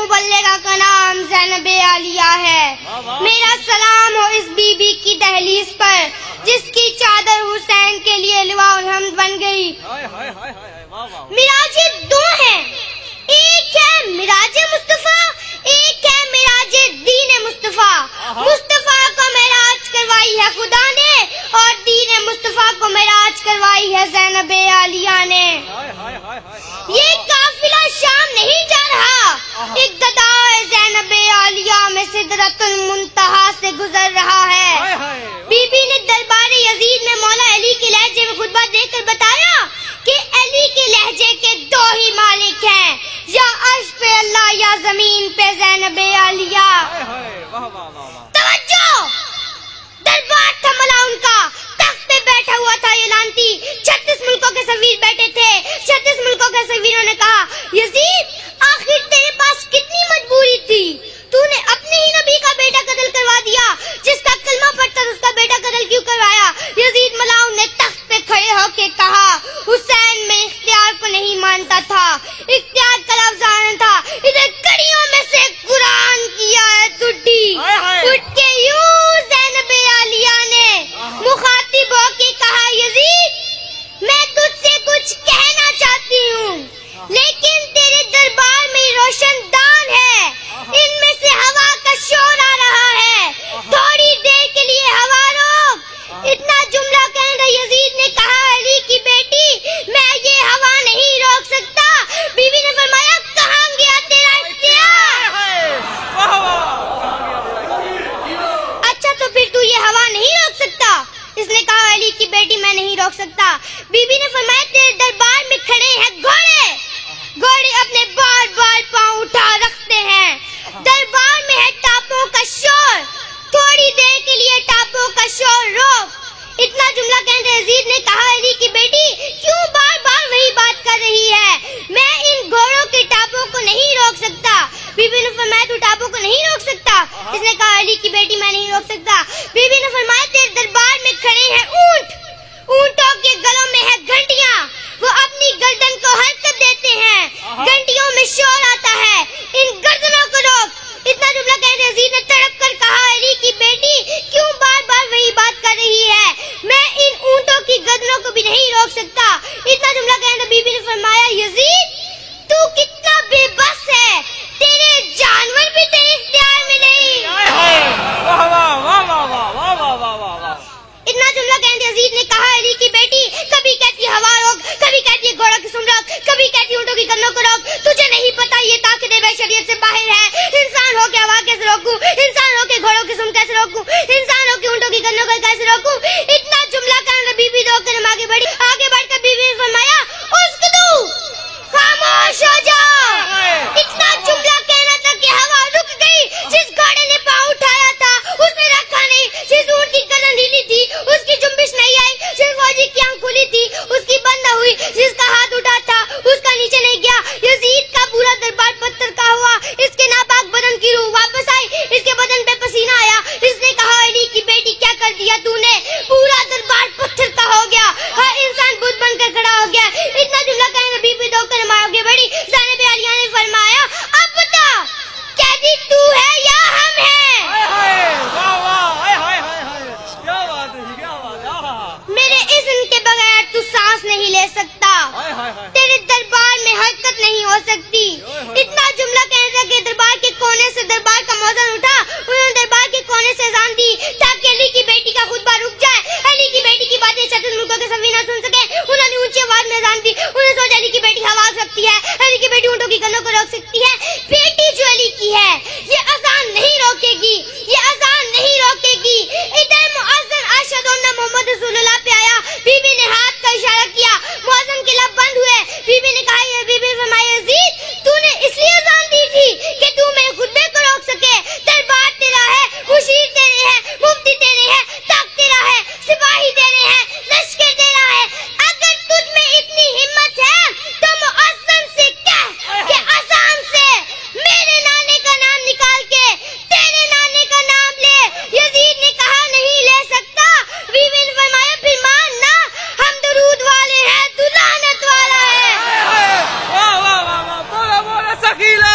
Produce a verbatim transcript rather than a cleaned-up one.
مبلغہ کا نام زینب عالیہ ہے. میرا سلام ہو اس بی بی کی دہلیز پر جس کی چادر حسین کے لیے لواء الحمد بن گئی. معراج دو ہیں، ایک ہے معراج مصطفیٰ، ایک ہے معراج دین مصطفیٰ. مصطفیٰ کو معراج کروائی ہے خدا نے اور دین مصطفیٰ کو معراج کروائی ہے زینب عالیہ نے. یہ قافلہ شام نہیں جا رہا، اقتداء زینب عالیہ میں سدرۃ المنتہا سے گزر رہا ہے. بی بی نے دربار یزید میں مولا علی کے لہجے میں خطبہ دے کر بتایا کہ علی کے لہجے کے دو ہی مالک ہیں، یا عرش پہ اللہ یا زمین پہ زینب عالیہ. توجہ، دربار تھا ملا ان کا، تخت پہ بیٹھا ہوا تھا یہ لانتی. چھتیس ملکوں کے سفیر بیٹھے تھے. چھتیس ملکوں کے سفیروں نے کہا یزید آخر تیرے پاس کتنی مجبوری تھی، تو نے اپنے ہی نبی کا بیٹا قتل کروا دیا، جس کا کلمہ پڑھتا تھا اس کا بیٹا قتل کیوں کروایا؟ یزید ملاؤن نے تخت پہ کھڑے ہو کے کہا حسین میں اختیار کو نہیں مانتا تھا، اختیار کا لفظ آنا تھا. ادھر کڑیوں میں سے قرآن کی آیت اٹھی، اٹھ کے یوں زینب عالیہ نے مخاطب ہو کے کہا یزید میں تجھ سے کچھ کہنا چاہتی ہوں لیکن تیرے دربار میں روشن دان ہے، ان میں سے ہوا کا شور آ رہا ہے، تھوڑی دیر کے لیے ہوا روک. اتنا جملہ کہنے یزید نے کہا علی کی بیٹی میں یہ ہوا نہیں روک سکتا. بیوی نے فرمایا کہاں گیا تیرا اختیار؟ اچھا تو پھر تو یہ ہوا نہیں روک سکتا؟ اس نے کہا علی کی بیٹی میں نہیں روک سکتا. بی بی نے فرمایا تیرے دربار میں کھڑے ہیں گھوڑے، گھوڑے اپنے بار بار پاؤں اٹھا رکھتے ہیں. دربار میں ہے ٹاپوں کا شور، تھوڑی دیر کے لیے ٹاپوں کا شور روک. اتنا جملہ کہنے یزید نے کہا علی کی بیٹی کیوں بار بار وہی بات کر رہی ہے، میں ان گھوڑوں کے ٹاپوں کو نہیں روک سکتا. بی بی نے فرمایا تو ٹاپوں کو نہیں روک سکتا؟ اس نے کہا علی کی بیٹی میں نہیں روک سکتا. بی بی نے فرمایا تیرے دربار میں کھڑے ہیں اونٹ، اونٹوں کے گلوں میں ہے گھنٹیاں، وہ اپنی گردن کو حرکت دیتے ہیں، گھنٹیوں میں شور آتا ہے، ان گردنوں کو روک. اتنا جملہ کہتے یزید نے تڑپ کر کہا علی کی بیٹی کیوں بار بار وہی بات کر رہی ہے، میں ان اونٹوں کی گردنوں کو بھی نہیں روک سکتا. اتنا جملہ کہتے بی بی نے فرمایا یزید تو کتنا بے بس ہے، تیرے جانور بھی تیرے اختیار میں نہیں. اتنا جملہ کہتے یزید نے کہا علی کی بیٹی کبھی کہتی ہوا روک، کبھی کہتی گھوڑوں کی سم روک، کبھی کہتی اونٹوں کی گردنوں کو روک. تجھے نہیں پتا یہ طاقت بشریت سے باہر ہے. انسان ہو کے ہوا کیسے روکوں، انسان ہو کے گھوڑوں کی سم کیسے روکوں، انسان ہو کے اونٹوں کی گردنوں کو کیسے روکوں. اتنا جملہ کرنے بی بی دو قدم آگے بڑھی، آگے بڑھ کر بی بی نے فرمایا اسکتو، خاموش ہو جاؤ. اتنا جملہ کہنا تھا کہ ہوا رک گئی. جس گھوڑے نے پاؤں اٹھایا تھا اس نے رکھا نہیں، جس اونٹ کی گردن ڈھیلی تھی اس کی جنبش نہیں آئی، جس فوجی کی آنکھ کھلی تھی اس کی بند نہ ہوئی، جس کا ہاتھ اٹھا تھا اس کا نیچے نہیں گیا. یزید کا پورا دربار پتھر کا ہوا، اس کے ناپاک بدن کی روح واپس آئی، اس کے بدن پہ پسینہ آیا. اس نے کہا علی کی بیٹی کیا کر دیا تو نے، پورا دربار پتھر کا ہو گیا، ہر انسان بت بن کر کھڑا ہو گیا. اتنا جملہ کہنے بی بی دو قدم آگے بڑھی. زینب عالیہ نے فرمایا اب بتا قیدی تو ہے یا ہم ہیں؟ میرے اذن کے بغیر تو سانس نہیں لے سکتا، تیرے دربار میں حرکت نہیں ہو سکتی. اتنا جملہ کہنے تھا کہ دربار کے کونے سے دربار کا موزن اٹھا، انہوں نے دربار کے کونے سے اذان دی تاکہ علی کی بیٹی کا خطبہ رک جائے، علی کی بیٹی کی باتیں چھتیس ملکوں کے سفیر نہ سن سکے. انہوں نے اونچی آواز میں اذان دی. انہوں نے سوچا علی کی بیٹی ہوا سکتی ہے، علی کی بیٹی اونٹوں کی گردنوں کو روک سکتی ہے، بیٹی جو علی کی ہے یہ اذان نہیں روکے گی، یہ اذان نہیں روکے گی. ادھر مؤذن اشہد ان محمد رسول اللہ پہ آیا، بی بی نے ہاتھ کا اشارہ کیا، مؤذن کے لب بند ہوئے. بی بی نے کہا یہ بی بی نے فرمایا یزید تو نے اس لیے اذان دی تھی کہ تو میرے خطبے کو روک سکے. دربار تیرا ہے، مشیر تیرے ہیں، مفتی تیرے ہیں، تخت تیرا ہے، سپاہی تیرے ہیں، لشکر تیرا ہے. اگر تجھ میں اتنی ہمت ہے تو مؤذن سے کہہ کہ اذان سے میرے نانے کا نام نکال کے تیرے نانے کا نام لے. یزید نے کہا نہیں لے سکتا. بی بی نے فرمایا پھر مان نہ، ہم درود والے ہیں تو لعنت والا ہے. واہ واہ واہ، بولا بولا سکیلا.